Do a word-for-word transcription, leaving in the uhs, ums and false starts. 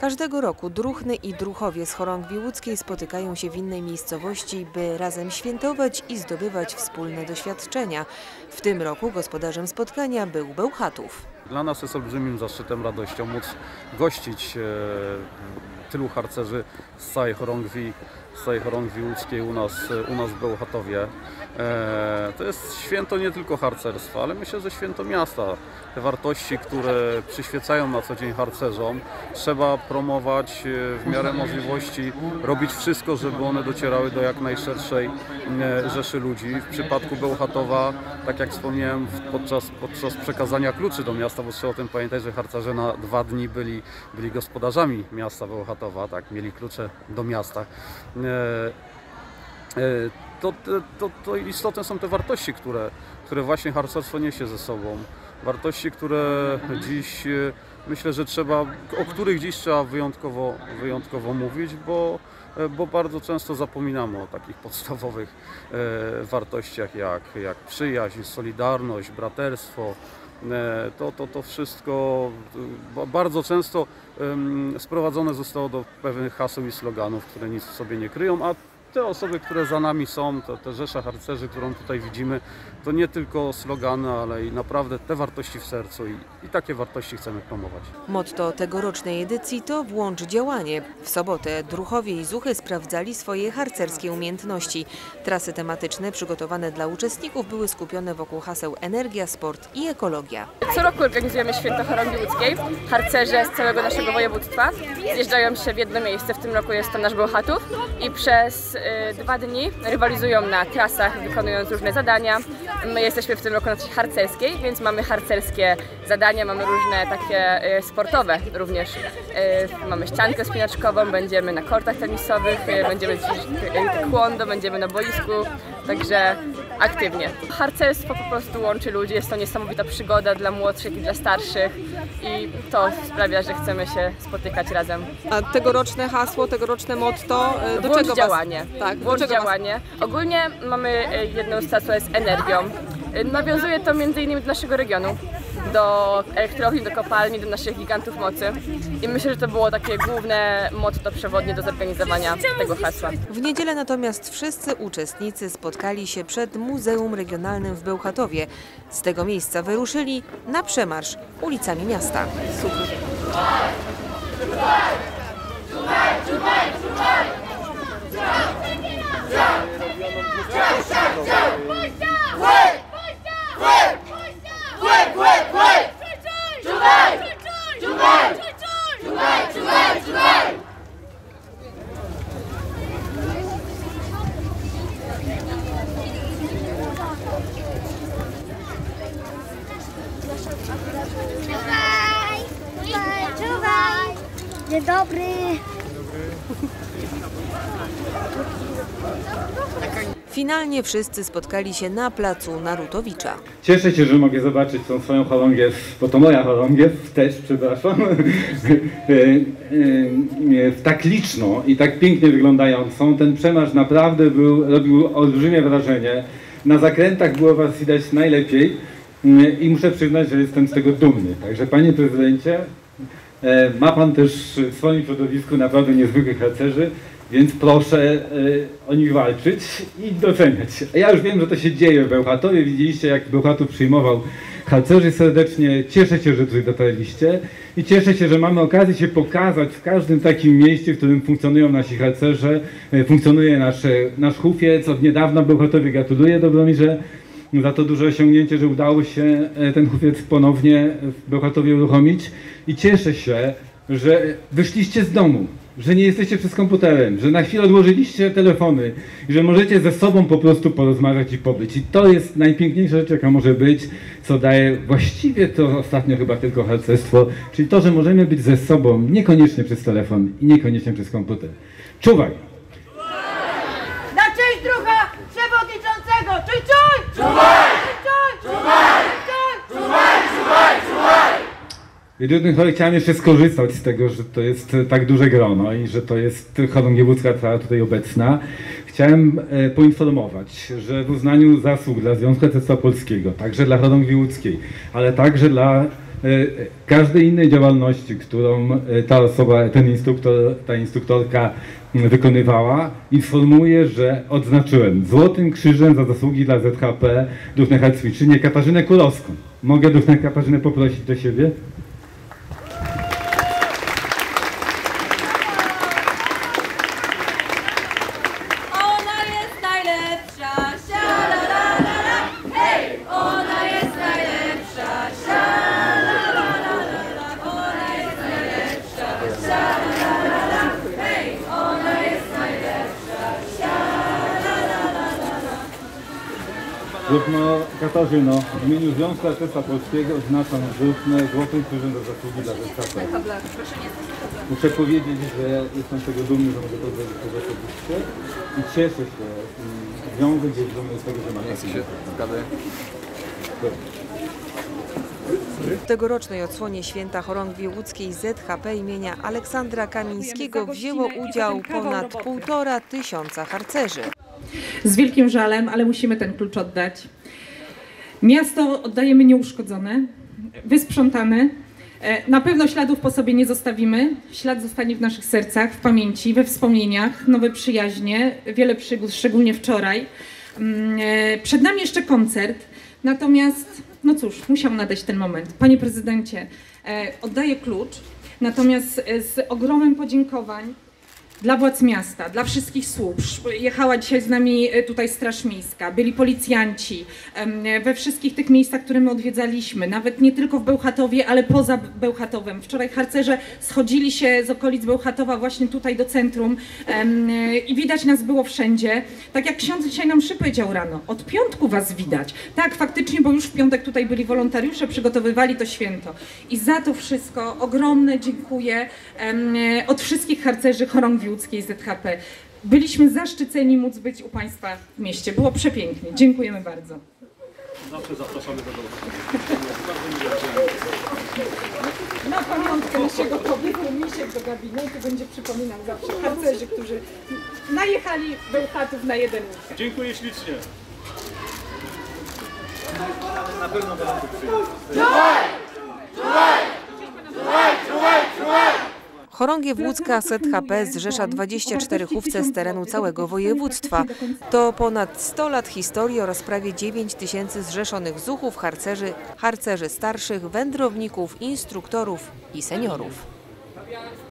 Każdego roku Druchny i Druchowie z Chorągwi Łódzkiej spotykają się w innej miejscowości, by razem świętować i zdobywać wspólne doświadczenia. W tym roku gospodarzem spotkania był Bełchatów. Dla nas jest olbrzymim zaszczytem, radością móc gościć e, tylu harcerzy z całej Chorągwi, z całej Chorągwi Łódzkiej u nas, u nas w Bełchatowie. E, to jest święto nie tylko harcerstwa, ale myślę, że święto miasta. Te wartości, które przyświecają na co dzień harcerzom, trzeba promować w miarę możliwości, robić wszystko, żeby one docierały do jak najszerszej rzeszy ludzi. W przypadku Bełchatowa, tak jak wspomniałem, podczas, podczas przekazania kluczy do miasta, bo trzeba o tym pamiętać, że harcerze na dwa dni byli, byli gospodarzami miasta Bełchatowa, tak, mieli klucze do miasta. To, to, to istotne są te wartości, które, które właśnie harcerstwo niesie ze sobą. Wartości, które dziś, myślę, że trzeba, o których dziś trzeba wyjątkowo, wyjątkowo mówić, bo, bo bardzo często zapominamy o takich podstawowych wartościach jak, jak przyjaźń, solidarność, braterstwo. To, to, to wszystko bardzo często sprowadzone zostało do pewnych haseł i sloganów, które nic w sobie nie kryją, a te osoby, które za nami są, to te rzesza harcerzy, którą tutaj widzimy, to nie tylko slogany, ale i naprawdę te wartości w sercu i, i takie wartości chcemy promować. Motto tegorocznej edycji to włącz działanie. W sobotę Druchowie i Zuchy sprawdzali swoje harcerskie umiejętności. Trasy tematyczne przygotowane dla uczestników były skupione wokół haseł energia, sport i ekologia. Co roku organizujemy Święto Chorągwi Łódzkiej. Harcerze z całego naszego województwa zjeżdżają się w jedno miejsce. W tym roku jest to nasz Bełchatów i przez dwa dni rywalizują na trasach, wykonując różne zadania. My jesteśmy w tym roku na trasie harcerskiej, więc mamy harcerskie zadania, mamy różne takie sportowe również. Mamy ściankę spinaczkową, będziemy na kortach tenisowych, będziemy taekwondo, będziemy na boisku, także aktywnie. Harcerstwo po prostu łączy ludzi, jest to niesamowita przygoda dla młodszych i dla starszych i to sprawia, że chcemy się spotykać razem. A tegoroczne hasło, tegoroczne motto, do Włącz czego działanie. Was, tak, Włącz do czego działanie. Was... Ogólnie mamy jedną z co jest energią. Nawiązuje to między innymi do naszego regionu, do elektrowni, do kopalni, do naszych gigantów mocy i myślę, że to było takie główne motto przewodnie do zorganizowania tego hasła. W niedzielę natomiast wszyscy uczestnicy spotkali się przed Muzeum Regionalnym w Bełchatowie. Z tego miejsca wyruszyli na przemarsz ulicami miasta. Super. Dzień dobry. Finalnie wszyscy spotkali się na placu Narutowicza. Cieszę się, że mogę zobaczyć tą swoją chorągiew, bo to moja chorągiew też, przepraszam, tak liczną i tak pięknie wyglądającą. Ten przemarsz naprawdę był, robił olbrzymie wrażenie. Na zakrętach było was widać najlepiej i muszę przyznać, że jestem z tego dumny. Także panie prezydencie, ma pan też w swoim środowisku naprawdę niezwykłych harcerzy, więc proszę y, o nich walczyć i doceniać. Ja już wiem, że to się dzieje w Bełchatowie. Widzieliście, jak Bełchatów przyjmował harcerzy serdecznie. Cieszę się, że tutaj dotarliście i cieszę się, że mamy okazję się pokazać w każdym takim mieście, w którym funkcjonują nasi harcerze, y, funkcjonuje nasz, nasz hufiec. Od niedawna w Bełchatowie gratuluję Dobromirze za to duże osiągnięcie, że udało się ten hufiec ponownie w Bełchatowie uruchomić i cieszę się, że wyszliście z domu, że nie jesteście przez komputerem, że na chwilę odłożyliście telefony i że możecie ze sobą po prostu porozmawiać i pobyć. I to jest najpiękniejsza rzecz, jaka może być, co daje właściwie to ostatnio chyba tylko harcerstwo, czyli to, że możemy być ze sobą niekoniecznie przez telefon i niekoniecznie przez komputer. Czuwaj! Na cześć druga przewodniczącego! Czuj, czuj! Czuwaj! Czuj, Czuwaj! Czuwaj, czuwaj, czuwaj! I chciałem jeszcze skorzystać z tego, że to jest tak duże grono i że to jest Chorągiew Łódzka, która tutaj obecna. Chciałem e, poinformować, że w uznaniu zasług dla Związku Harcerstwa Polskiego, także dla Chorągwi Łódzkiej, ale także dla każdej innej działalności, którą ta osoba, ten instruktor, ta instruktorka wykonywała, informuję, że odznaczyłem Złotym Krzyżem za zasługi dla Z H P Duchne Harcwiczynie Katarzynę Kurowską. Mogę Duchnę Katarzynę poprosić do siebie? Ona jest najlepsza, sia la la la la. Hej! Ona jest najlepsza, sia la la la la. Ona jest najlepsza, sia la la la. Hej! Ona jest najlepsza, sia la la la la. Duchno Katarzyno, w imieniu Związku Harcerstwa Polskiego odznaczam Duchnę Złotym Krzyżem za zasługi dla Z H P. Muszę powiedzieć, że jestem z tego dumny, że mogę to zrobić osobiście i cieszę się. Związek jest dumny z tego, że ma taką. W tegorocznej odsłonie Święta Chorągwi Łódzkiej Z H P imienia Aleksandra Kamińskiego wzięło udział ponad półtora tysiąca harcerzy. Z wielkim żalem, ale musimy ten klucz oddać. Miasto oddajemy nieuszkodzone, wysprzątane. Na pewno śladów po sobie nie zostawimy. Ślad zostanie w naszych sercach, w pamięci, we wspomnieniach, nowe przyjaźnie, wiele przygód, szczególnie wczoraj. Przed nami jeszcze koncert, natomiast, no cóż, musiał nadejść ten moment. Panie prezydencie, oddaję klucz, natomiast z ogromem podziękowań dla władz miasta, dla wszystkich służb. Jechała dzisiaj z nami tutaj Straż Miejska, byli policjanci we wszystkich tych miejscach, które my odwiedzaliśmy, nawet nie tylko w Bełchatowie, ale poza Bełchatowem. Wczoraj harcerze schodzili się z okolic Bełchatowa właśnie tutaj do centrum i widać nas było wszędzie. Tak jak ksiądz dzisiaj nam mszy powiedział rano, od piątku was widać. Tak, faktycznie, bo już w piątek tutaj byli wolontariusze, przygotowywali to święto. I za to wszystko ogromne dziękuję od wszystkich harcerzy Chorągwi Łódzkiej Z H P. Byliśmy zaszczyceni móc być u Państwa w mieście. Było przepięknie. Dziękujemy bardzo. Zawsze zapraszamy do domu. Na pamiątkę naszego pobytu misiek do gabinetu będzie przypominał zawsze harcerzy, którzy najechali Bełchatów na jeden misiek. Dziękuję ślicznie. Na pewno będą tu przyjść. Czuwaj! Czuwaj! Czuwaj! Czuwaj! Czuwaj! Chorągiew Łódzka Z H P zrzesza dwadzieścia cztery chówce z terenu całego województwa. To ponad sto lat historii oraz prawie dziewięć tysięcy zrzeszonych zuchów, harcerzy, harcerzy starszych, wędrowników, instruktorów i seniorów.